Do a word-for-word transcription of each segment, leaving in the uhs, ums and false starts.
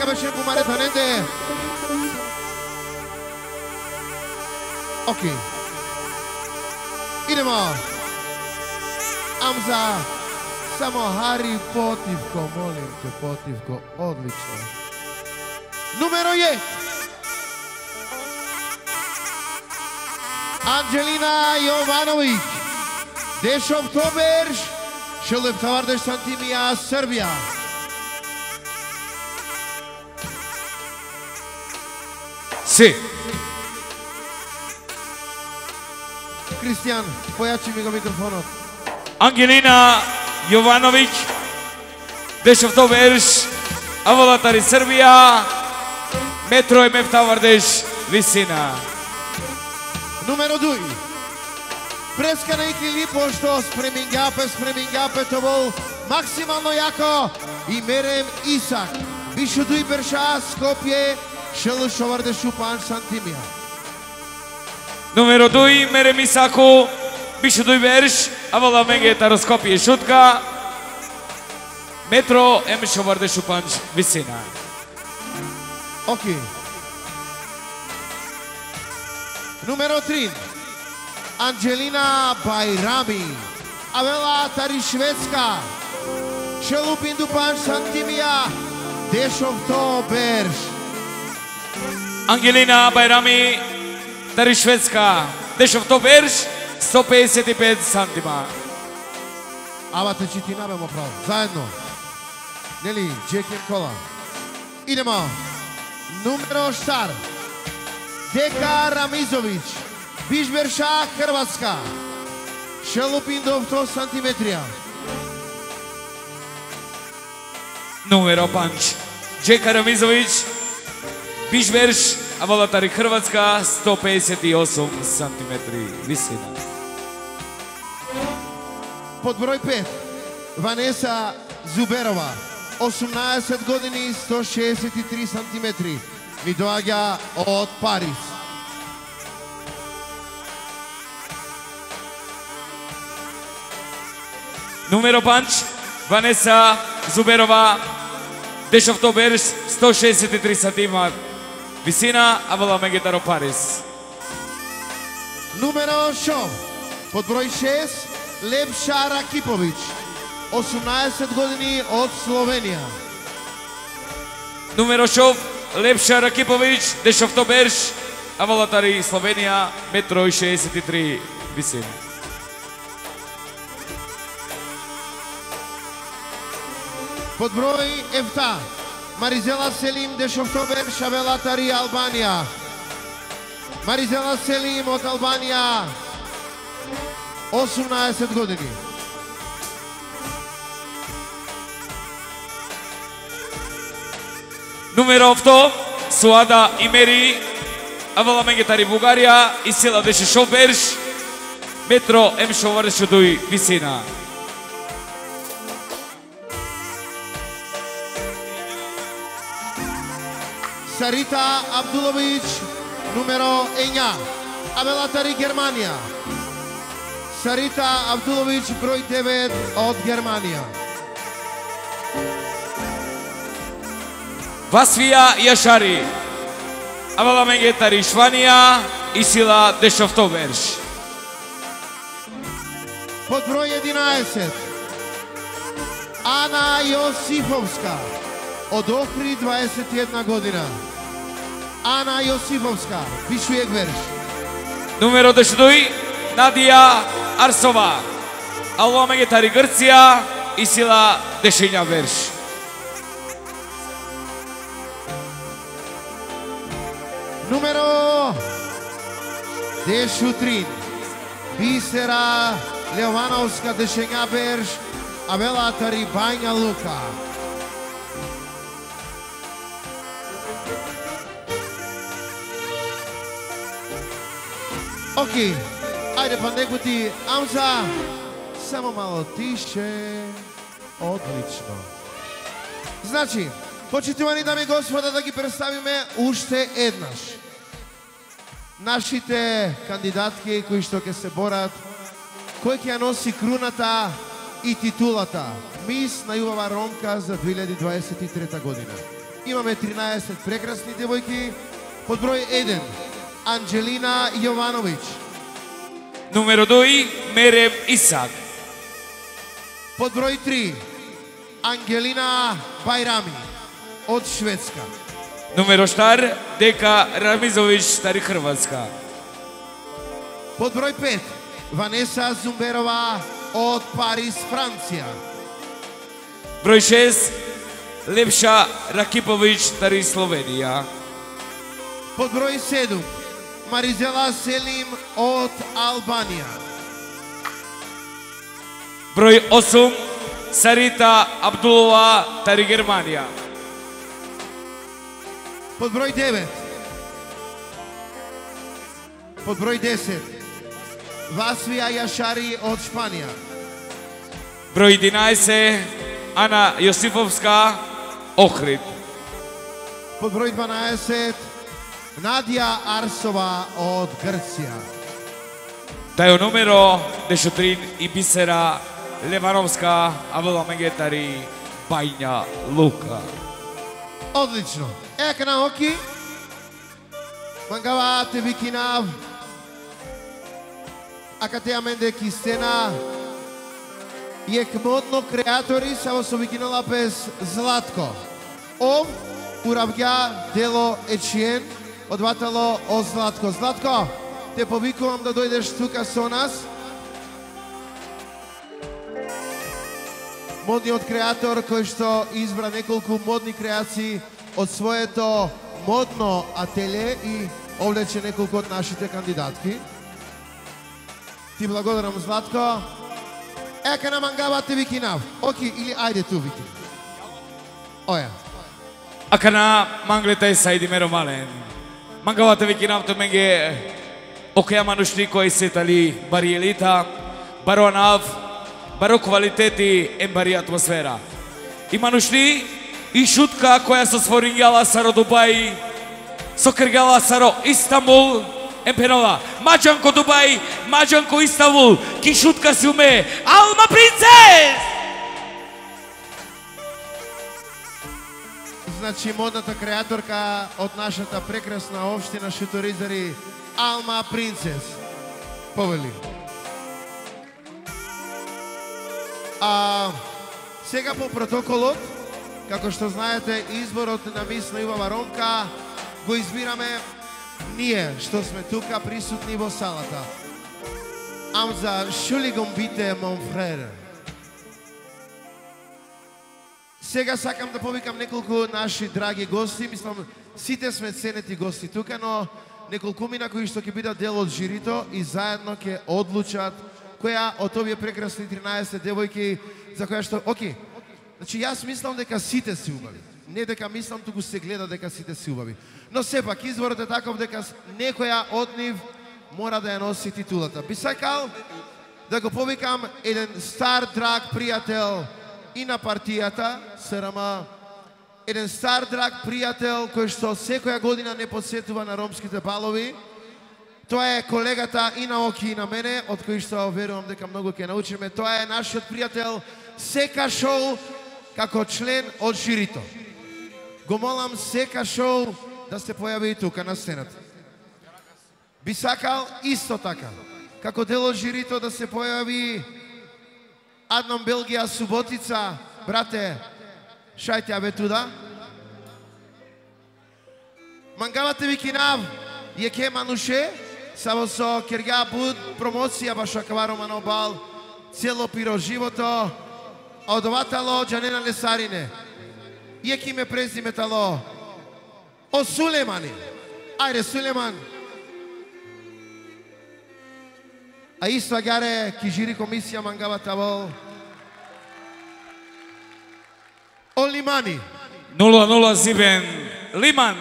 беше помаретанете. Окей. Идемо. Амза. Само Хари Потивко, молим те, Потивко. Одлично. Numero je Anđelina Jovanović, Dešov Toberš, Šelep Tavardeš Santimija, Srbija. Si. Kristijan, pojači mi ga mikrofonot. Anđelina Jovanović, Dešov Toberš, Avalatari Srbija, Metro M F Tavardeš, visina. Numero due. Preska na ikili, pošto spremingapе, spremingapе, to bol maksimalno jako. I Merem Isak. Bišu duj Berša, Skopje, Šel Šovardešu, Panč Santimija. Numero due, Merem Isaku, Bišu duj Berš, Avala Mengeta, Skopje, Šutka, Metro M Šovardešu, Panč, visina. Ok. Numero tri. Anđelina Bajrami. Avela Tari Švedska. Šelupin Dupanč Santimija. Dešov Toberš. Anđelina Bajrami, Tari Švedska. Dešov Toberš, sto pedeset pet santima. Ама те че ти набемо право. Заедно. Нели, Джекен Кола. Идемо. Numero četiri. Deka Ramizović, Bižberša, Hrvatska. Šelupin do sto santimetrija. Numero pet. Deka Ramizović, Bižberš, Avalatari Hrvatska, sto pedeset osam santimetri visina. Pod broj pet. Vanesa Zuberova. osemnaest godini, sto šezdeset tri santimetri. Mi doađa od Paris. Numero pet. Vanesa Zuberova, Dešov Toberš, sto šezdeset tri santimetri visina, Avala Mengeta, Paris. Numero šest. Pod broj šest. Lepša Rakipović. osemnaest godini od Slovenija. Numero šest. Lepša Rakipović, Dešov Toberš, Avalatari Slovenija, metro šezdeset tri visina. Pod broj F. Marizela Selim, Dešov Toberš, Avalatari Albanija. Marizela Selim od Albanija, osemnaest godini. Numero osam. Suada Imeri, Avala Mengetari Bulgarija i Sila Dešov Toberš, metro M Šovardešu duj visina. Sarita Abdulović, numero jedan. Avalatari Germanija. Sarita Abdulović, broj devet od Germanija. Vasvija Jašari, Avala Mengetari Švanija i Sila Dešov Toberš. Pod broj jedanaest. Ana Josifovska, od Ohri, dvadeset jedna godina. Ana Josifovska, Bišujek Verš. Numero dešduj, Nadija Arsova, Avala Mengetari Grcija i Sila Dešinja Verš. Numero deset. Bisera Leovanovska, Dešenja Berš, Avalatari Banja Luka. Ok, ajde pa neko ti, Amza, samo malo tiše, odlično. Znači, почитувани дами и господа, да ги представиме уште еднаш. Нашите кандидатки кои што ќе се борат, кој ќе ја носи круната и титулата Мис на Јубава Ромка за две илјади дваесет и трета година. Имаме тринадесет прекрасни девојки. Под број еден Анджелина Јовановиќ. Numero due, Merem Isak. Под број три Ангелина Байрами од Шведска. Numero četiri, Deka Ramizović, Stari Hrvatska. Под број пет Ванеса Зумберова од Париз, Франција. Broj šest, Lepša Rakipović, Stari Slovenija. Под број седум Маризела Селим од Албанија. Broj osam, Sarita Abdulova, Stari Germanija. Под број девет Под број десет Васвија Јашари од Шпанија. Broj jedanaest, Ana Josifovska, Ohrid. Под број дванаесет Надја Арсова од Грција. Taj numero diciottre i Bisera Levanovska, Avila Megetari, Banja Luka. Одлично. Ека на оки. Мангава те викинав. Ака те аменде кистена. Јек модно креатори само со викинала без Златко. Ов уравѓа дело ечиен одватало о Златко. Златко, те повикувам да дојдеш тука со нас. Модниот креатор кој што избра неколку модни креации од своето модно ателје и облече неколку од нашите кандидатки. Ти благодарам, Златко. Ека на мангава те викинав. Оки, или ајде ту вики. Оја. Aka na Mangleta Saidi Mero Malen. Mangavate Vikinam to Menge Okea Manushtiko e Setali Barielita, Baroanav, Baro kvaliteti e bari atmosfera. I Manushti i šutka koja se sforingala Saro Dubai, sokrgala Saro Istanbul, Empenova, Mađanko Dubai, Mađanko Istanbul, ki šutka si ume, Alma Princess! Значи модната креаторка од нашата прекрасна општина Шуторизари, Алма Принцес. Повели. А сега по протоколот, како што знаете, изборот на мис на Ива Варонка го избираме ние што сме тука присутни во салата. Амза Шулигом бите мон фрер. Сега сакам да повикам неколку наши драги гости, мислам сите сме ценети гости тука, но неколку мина кои што ќе бидат дел од жирито и заедно ќе одлучат која од овие прекрасни тринадесет девојки за која што, оки, значи јас мислам дека сите си убави. Не дека мислам, туку се гледа дека сите си убави. Но сепак изборот е таков дека некоја од нив мора да ја носи титулата. Би сакал да го повикам еден стар драг пријател и на партијата СРМ, еден стар драг пријател кој што секоја година не посетува на ромските балови. Тоа е колегата и на Оки и на мене, од кој што верувам дека многу ќе научиме. Тоа е нашиот пријател Сека Шоу, како член од жирито. Го молам Сека Шоу да се појави и тука на сцената. Би сакал исто така, како дел од жирито да се појави Аднам Белгија Суботица, брате, шајте ја бе туда. Мангавате викинав, јеке мануше, само со кергја буд промоција баша каваро манобал, цело пиро живото, а одоватало Джанена Лесарине. Јеки ме презиметало, о Сулемани. Ајде, Сулеман. А исто агаре ки жири комисија мангавата во О Лимани. нула нула Зибен Лиман.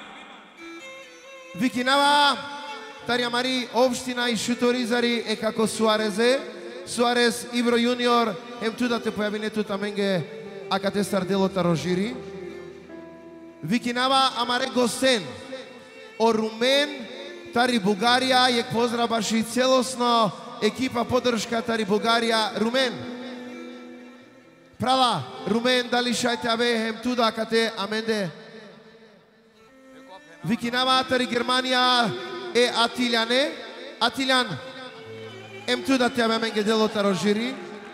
Викинава Тарја Мари, општина и Шуторизари е како Суарезе. Суарез Ибро Јуниор, ем туда те појави не тута менге, ака те старделота рожири. Викинава Амаре Гостен, о Румен, Тари Бугарија, јек поздрав баш и целосно екипа поддршка Тари Бугарија, Румен. Права, Румен, дали шајте абе, ем туда кате, аменде, викинава тари Германија е Атилјане. Атилјан, ем ту да тебе менге делота рожири.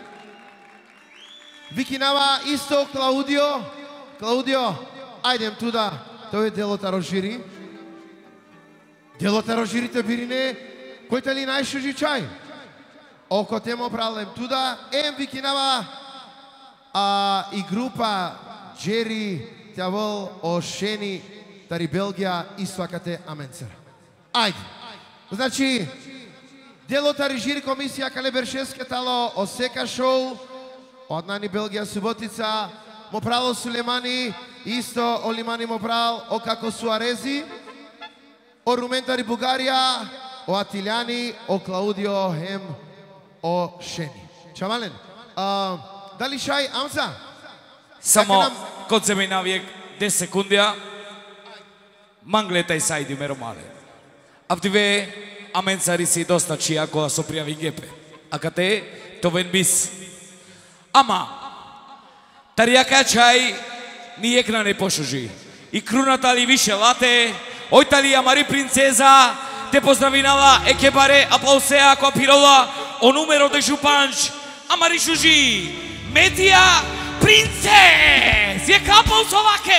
Викинава исто Клаудио. Клаудио, ајдем ту да тој делота рожири. Делота рожирите бирине, којта ли најшужи чај? Око темо пралем туда, ем викинава а, и група Джери Тјавол Ошени тари Белгија иствакате аменцер. Ајде. Значи, делота режири комисија кале Бершевске тало осека шоу, однани Белгија Суботица, му прало Сулемани, исто Олимани му прал, о како Суарези, о Рументари Бугарија, о Атилјани, о Клаудио Хем, о Шени. Чавален, а, дали шај Амза? Само нам... кod se mi navijek deset sekundija, mangleta i sajdi mero male. Avdive amensari si dosta čija kola so prijavi gepe. A kate, to ven bis. Ama, tarijaka čaj nijek na ne pošuži. I krunata li više late, ojta li amari princeza, te pozdravinala ekebare aplausea ko pirola o numero de županč, amari šuži, Metija Princez je kapao Slovake.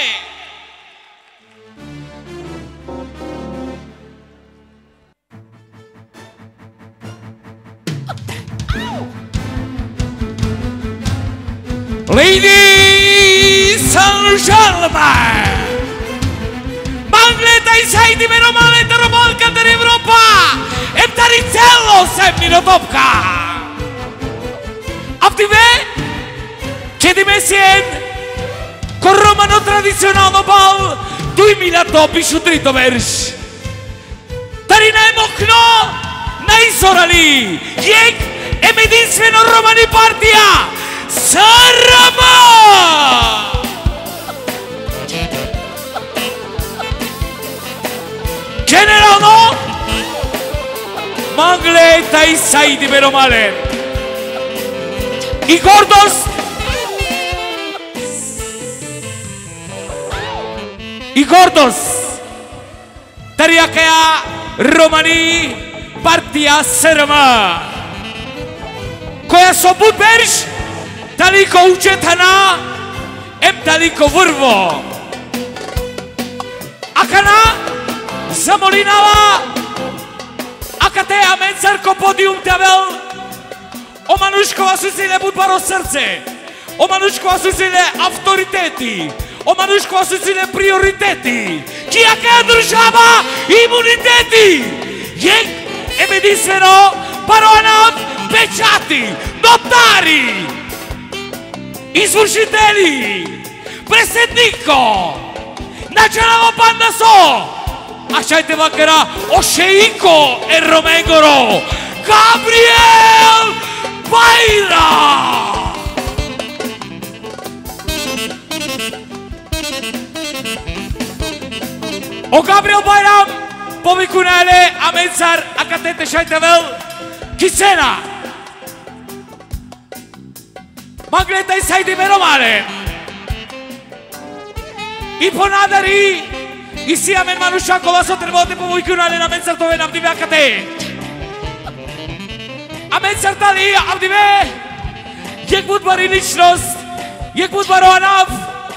Ladies and gentlemen, Mangleta i sajdi meno maleta robolka der Evropa, em tari celo semnino topka. Avdive, Čedime sjen, ko romano tradicionalno bal, duimila topišu trito verš. Tari najmokno, najzorali, jek em jedinstveno romani partija, Sarama! Generalno, Mangleta i sajdi meno malen. I gordost, i gordost, tarijaka Romani partija S R M, koja so budberž taliko učetana, em taliko vrvo. Akana zamolinava, akate amencarko podium tavel, o manuškova su zile budbaro srce, o manuškova su zile autoriteti, o manuškova su zile prioriteti, čijaka država imuniteti, jek em jedinstveno baronat pečati, notari, izvršitelji, predsjedniko, načelamo panda so, a šajte vakera Ošeiko e Romengoro, Gabriel Bajra! O Gabriel Bajram, povikunele, amencar, akatete šajte vel, Kisena! Mangleta i sajdi meno male. I ponadari, i si amen manušakova so trebate povikunele na mencar tove navdive akate. Amencar tali avdive, jek budbari ličnost, jek budbaro anav,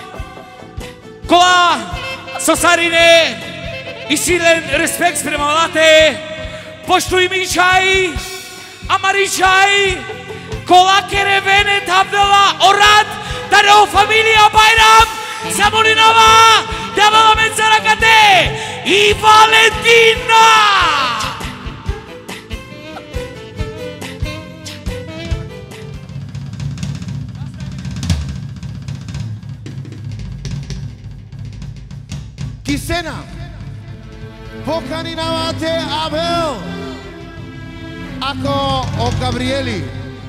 kola sosarine i silen respekt sprema vlate, poštuj mi čaj, amari čaj, kola kerevene tabdela orad, dareo familija Bajram, Samolinova, Davala mencara kate i Valentina! Kisena, pokaninavate Abel, ako o Gabrieli,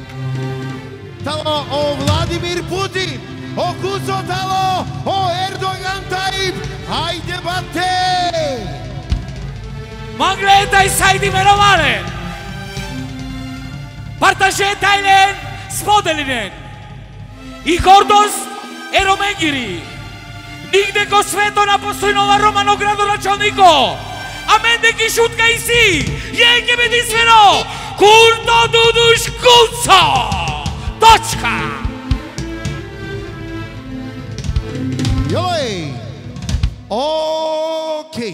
talo o Vladimir Putin, o Kuzo talo o Erdogan Tayyip, hajde bate! Mangleta i sajdi meno male. Partažetajnen, spodelinen. I gordost e Romengiri. Nigde ko sveto ne postoji nova Romano gradonačelniko. A mendeki šutka i si. Jenge jedinstveno. Kurto Duduš Kulco. Točka. Joj. Okej.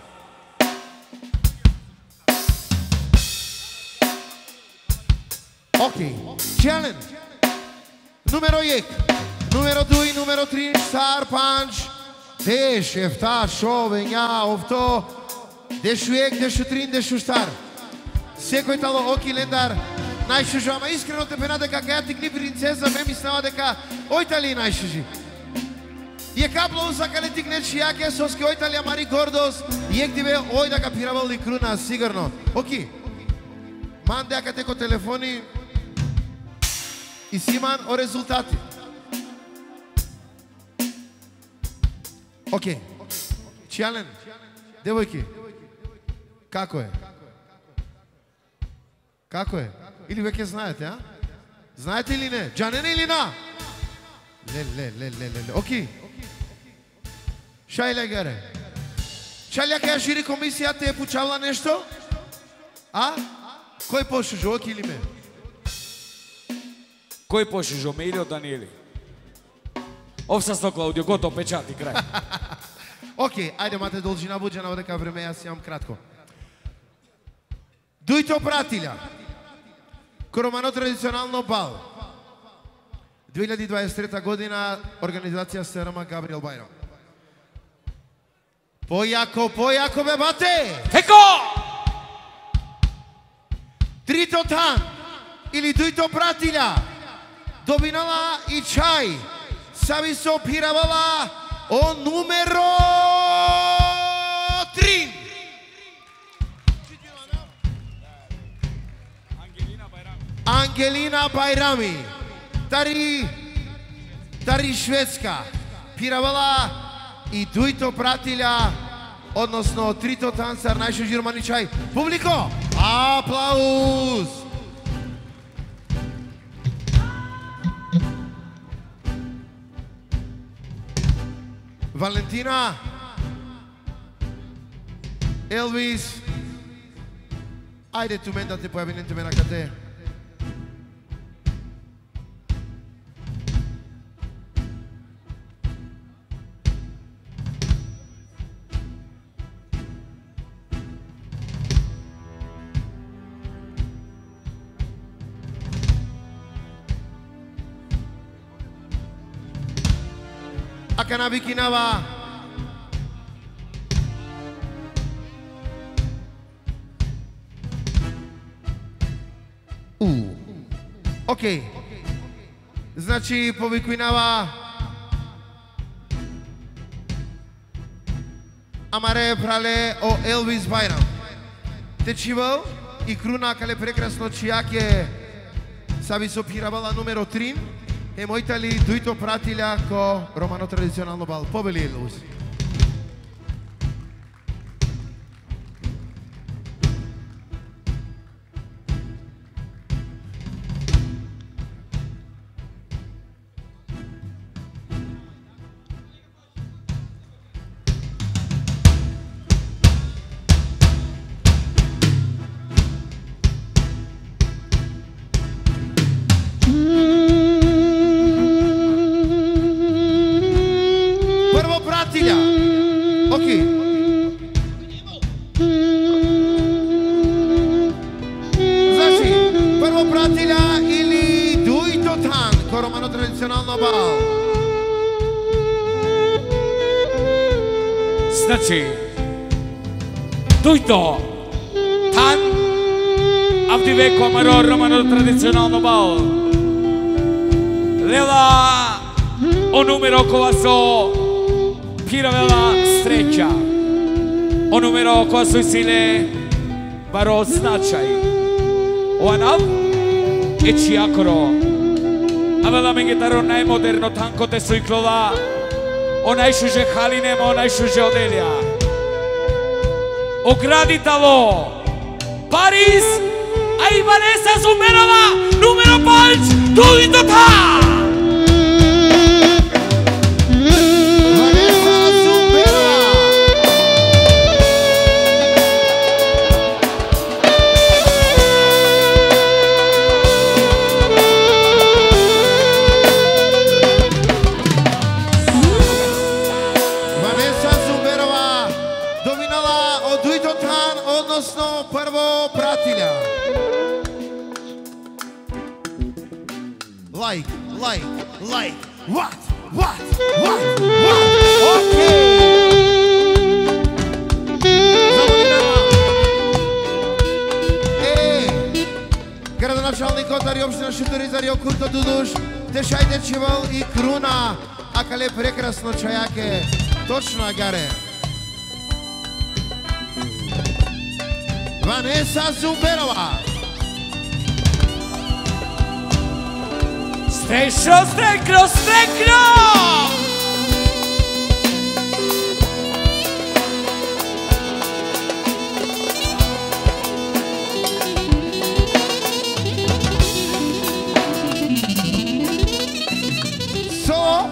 Okej. Challenge. Numero jek. Numero due, numero tre, star punch. Desh, efta, shove, nja, ovto. Deshu jek, deshu trin, deshu star. Секој тало оки лендар најшужо, ама искрено те пена дека каја ти кни принцеза ме мислева дека ојтали најшужи. Је капло усакале ти кнет шијаке соске ојтали амари гордос, јек ти бе ој да ка пиравали круна, сигурно. Оки, ман дека теко телефони и симан о резултати. Оки, Чален, девојки, како е? Како е? Или веќе знаете, а? Знаете или не? Джанене или на? Ле, ле, ле, ле, ле, ле. Оки. Шајле гаре. Шајле каја жири комисија те е пучавала нешто? А? Кој пошужо, оки или ме? Кој пошужо, ме или од Даниели? Овсасно, Клаудио, готов, печати, крај. Оки, ајде, мате должина буџена, дека време јас имам кратко. Дујто пратилја. Романо традиционално бал. две илјади дваесет и трета година, организација СРМ Габриел Бајрам. Појако, појако бе бате! Теко! Трито тан или дујто пратилја добинала и чај. Саби се опиравала о numero три. Ангелина Бајрами, тари, тари Шведска, пиравала и дујто пратилја, односно трито танцар, најшо жирманичај. Публико, аплауз! Валентина, Елвис, ајде ту мен да те појави ненте мена кате. Акана Викинава. У. Окей. Значи повикуинава Амаре прале о Елвис Бајрам. Течивал и круна кале прекрасно чијаке саби со пиравала numero три. E moitali duito pratilja ko romano tradicionalno bal. Pobeli Elus. Значи, дујто тан авдивеко амаро романо традиционално бал. Лела о numero кога со пиравела среќа. О numero кога со силе баро значај. O anав е чијакоро. Авела меѓутаро најмодерно танко те сојклова. O naјшуже Халинема, o најшуже Оделија. O градитало Париз, а и Ванеса Зумерова, numero пет, дујто тан! Ванеса like, like, like. What? What? What? What? Okay. Градоначалник Отари община Шуторизари Окурто Дудуш, Тешайте Чивал и Круна, а кале прекрасно чаяке, точно агаре. Ванеса Зумберова. Streccio, strecco, strecco! Solo.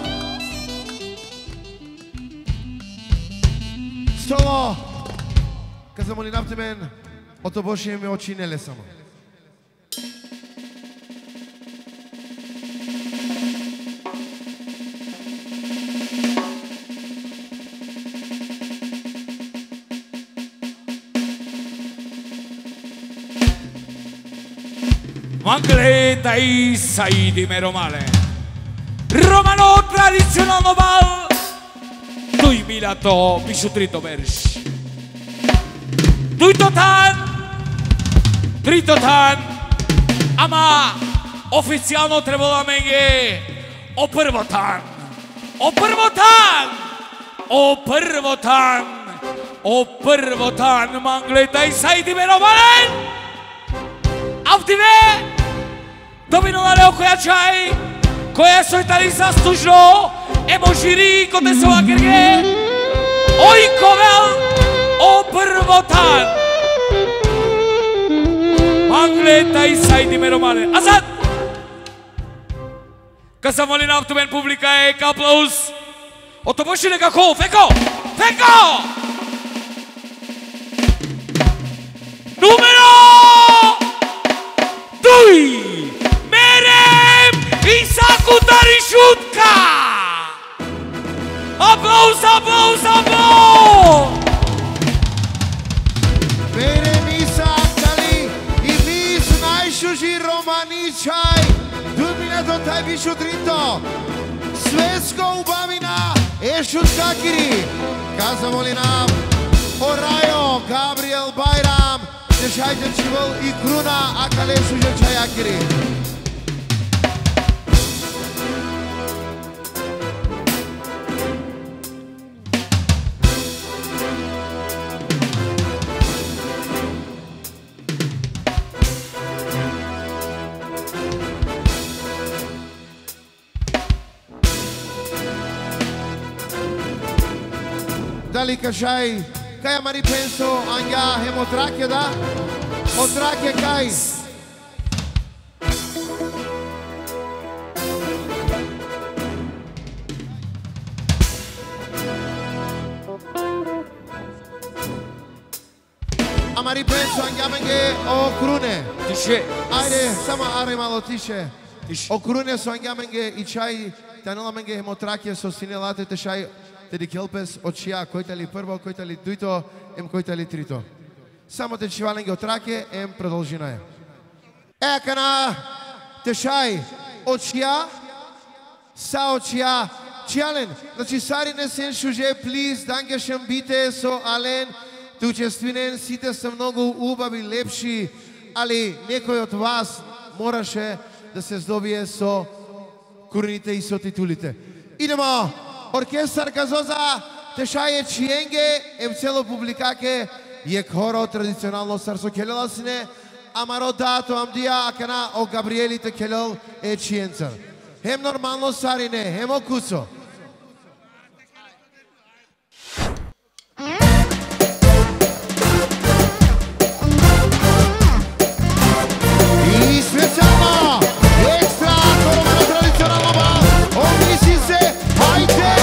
Solo. Că să mă linapte men, o to boșie mi ocinele samo. Mangleta i Saidi Meromale Romano tradizionalno bal duimilato Bišutrito Berš Dujtotan Tritotan Ama oficijalno trebalo menge O prvotan O prvotan O prvotan O prvotan Mangleta i Saidi Meromale Avtive Domino la leo koja čaj, koja su itali zaslužno, emo žiri kod nesova grge, oj kovel, o prvotan. Mangleta i Saidi Meromale. A sad, kad sam volim avtomen publika je ka aplauz, o to boši nekako, feko, feko! Numero dui! Isaku Tarišutka! Aplauz, aplauz, aplauz! Berem Isak Tali i mis najšuži Romaničaj, Dumina do taj Bišutrito, Svesko ubavina Ešutka Kiri, Kazamolina, Orajo, Gabriel Bajram, Tešajte Čival i Kruna, Akale Šužečaja Kiri. Dali kažaj, kaj mari penso anja hemotrakje da? Otrakje kaj? Amari penso anja menge o krune. Tiše. Ajde, samo are malo tiše. Tiše. O krune so anja menge i čaj, tanela menge hemotrakje so sinelate te šaj. Tedy kelpes od čija, kojtali prvo, kojtali dujto, em kojtali trito. Samo te čivalengi od trake, em продолжина je. E, kana tešaj od čija, sa od čija, čijalen, znači sari ne sen šuže, please, danke šem bite so alen, tu čestvinen, site ste mnogo ubavi, lepši, ali nekoj od vas moraše da se zdobije so kurinite i so titulite. Idemo! Orkestar Gazoza, Tešaje Čienge, em celo publikake, je horo tradicionalno sarso keljelasine, amaro dato amdija akana o Gabrieli te keljel e Čiencer. Hem normalno sarine, hem okuso. I specijalno, ekstra, koromano tradicionalno bal, omisi se, hajde!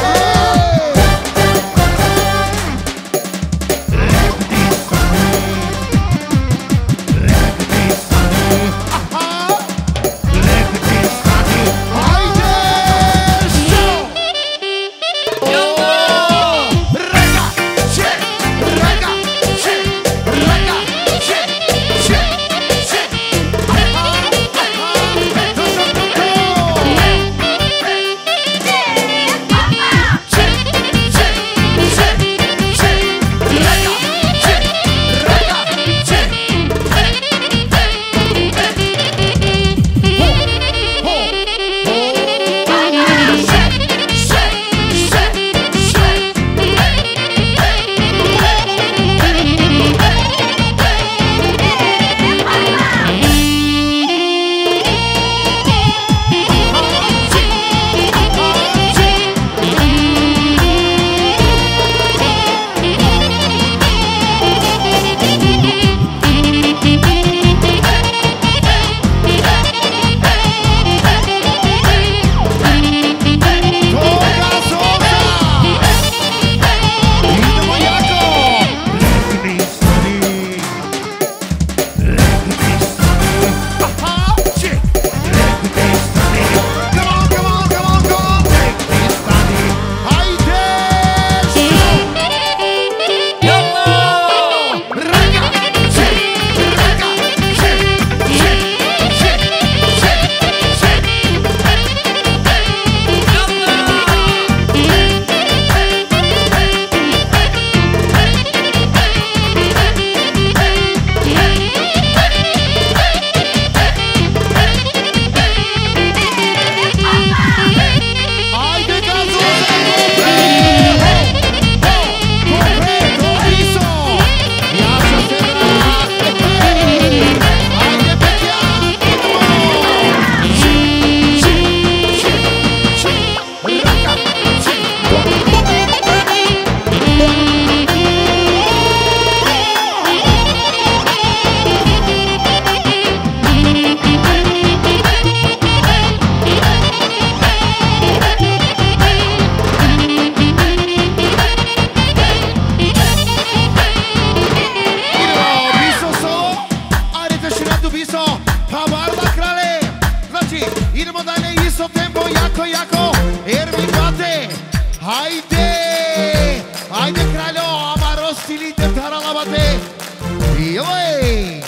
jako, jako, jako. Ermin bate. Haydi. Haydi kralo. Amaro stilite tarala bate. Yoi.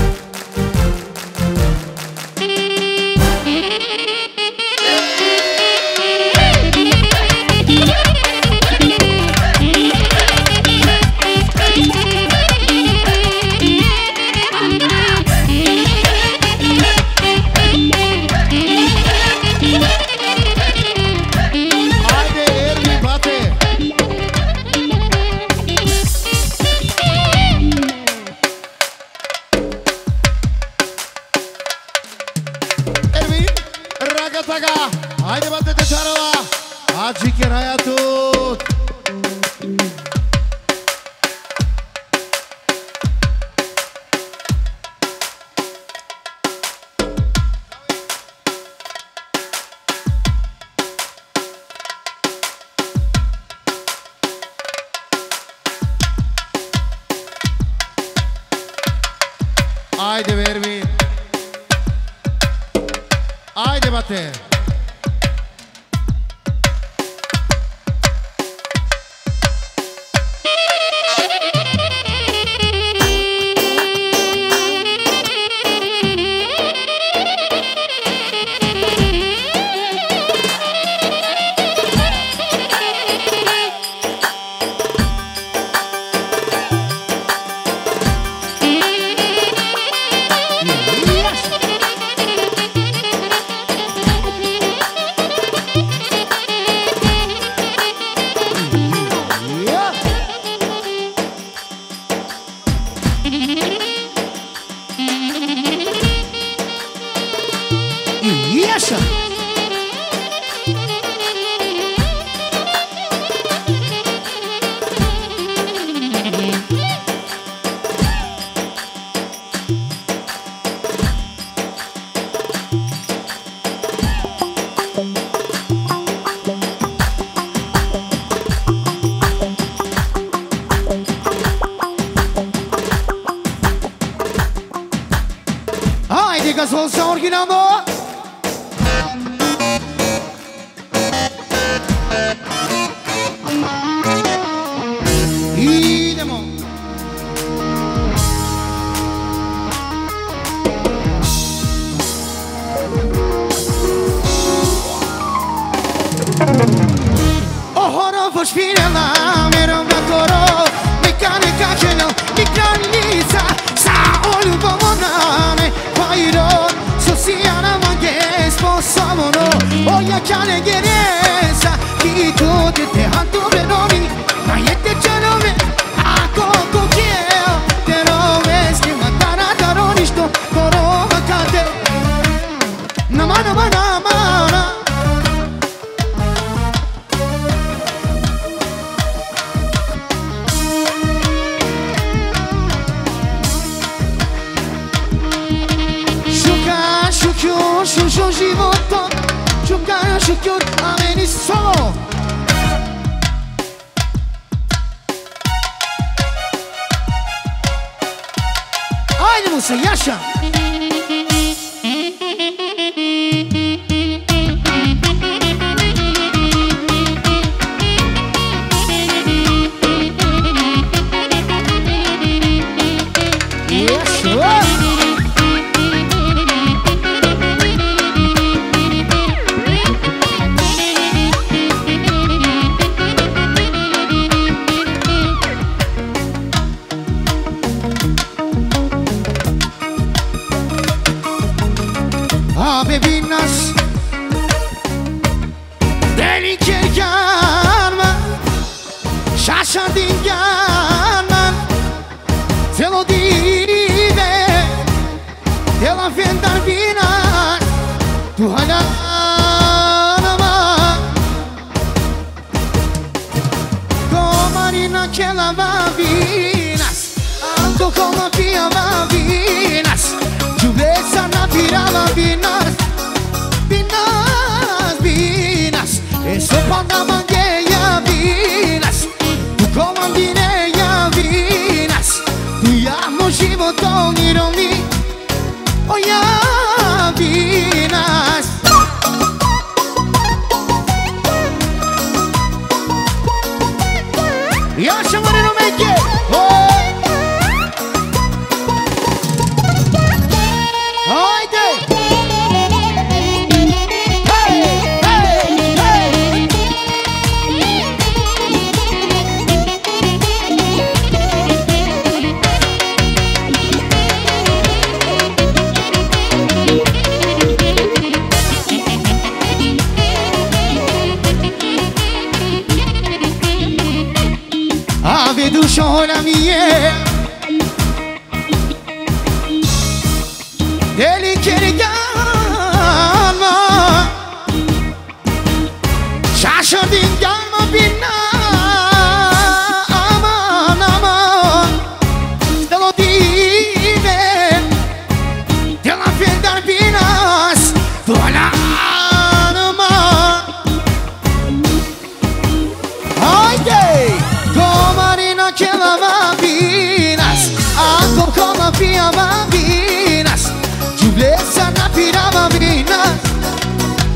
Haydi battete tarala. Acıker hayatut. Haydi Ermin. Haydi batte. Yaşa. Haydi gasol sorginando. Idemo. Ohora pośpinela, mieram na koro, mikane kakeno, mikani nisa, sa olubomone, pairo, sosiana mange, sposamono, oya kane geresa, kito te te hanto benoni, mayete chanome, ako kokeo, te roves que matara taronisto, koro makate, nama nama nama. Shusho životo, shukara shukut, ameni solo. Haydi Musa, yaşa. Yaşa. Bebinas deli gelme şaşırdın gelme te lo dive te la vendar vinas tu halanama comarina que lava vinas ando como pia va vinas tu besa na pirava vinas Vinas, vinas, eso panda mangueia vinas, tu comandineia vinas, tu ya mojivo ton ironi, oya vinas.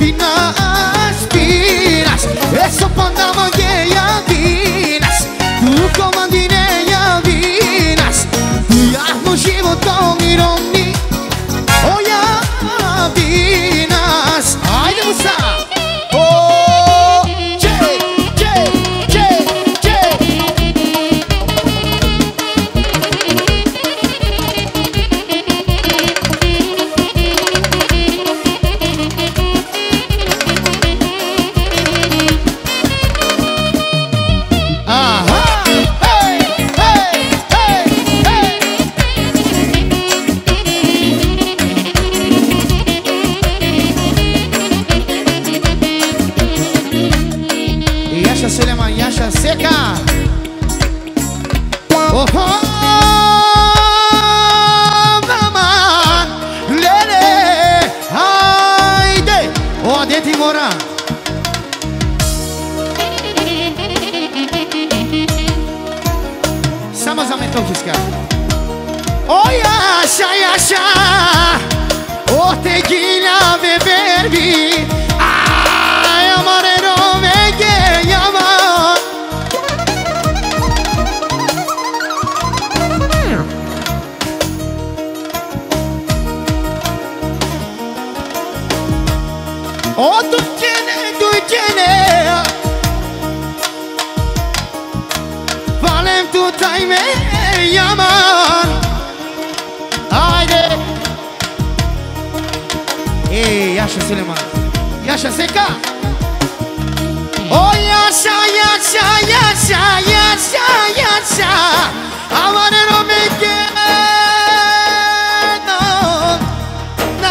Vinas, vinas, eso pandamo geja vinas. Tu komandineja vinas. Tu jahnu životom i rovni. O ja vinas. Ajde Musa. O, če, če, če, če. Suleman, Yasha Seka. Oh, oh, mama, lele, hayde, o adeti mora. Samo zametokiska. Oh, Yasha, Yasha, o tequila beberbi. Ay, amore, no me llama. O tu tiene, tu tiene. Valem tu tai me llaman. Hayde. Hey, Yasha Suleman, Yasha Seka. Oh, Yasha, Yasha, Yasha, Yasha, Yasha. Amore no me quedo, na.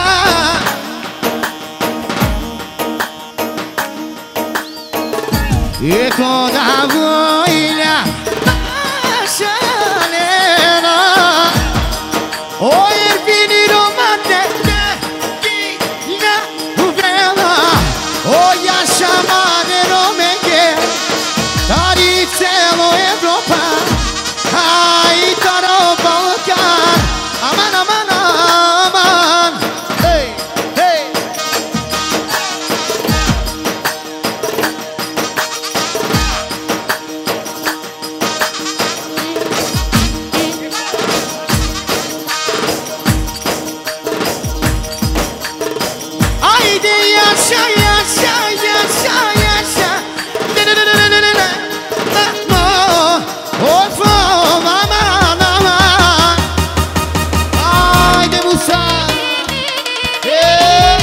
E con a voglia, Yasha, nena. Oh, il finito mate, na, bella. Oh, Yasha, mane no me quedo. Tari celo Evropa, ai taro Balkan. Aman, aman, aman. Hey, hey. Haydi yaşa, yaşa, yaşa, yaşa. Oh, aman, aman. Haydi Musa. Yeah.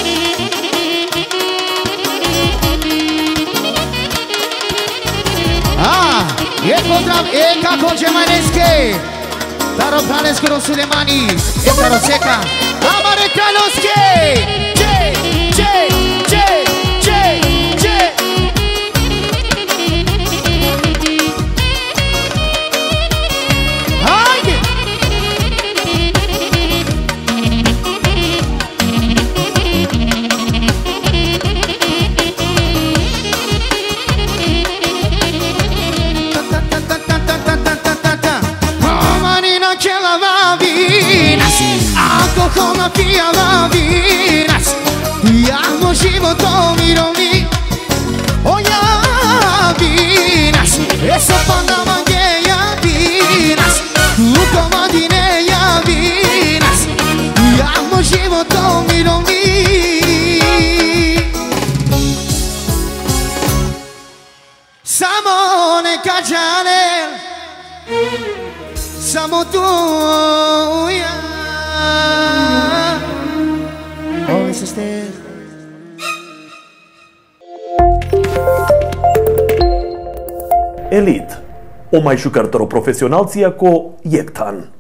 Ah, e pozdrav, e kako Đemaneske. Taro Pralesko do Sulemani, e Taro Seka. Amare Kraloske. Če, če, če, če, če. Haydi. Marina che lava vinas, alcohol na pijava vinas. Jahnu životom i rovni. O ja vinas, eso pandamo geja vinas. Tu komandineja vinas. Jahnu životom i rovni. Samo neka žaler, samo tu ja. Oh, isso é Elite, o mai jucător profesional ți-a co Iectan.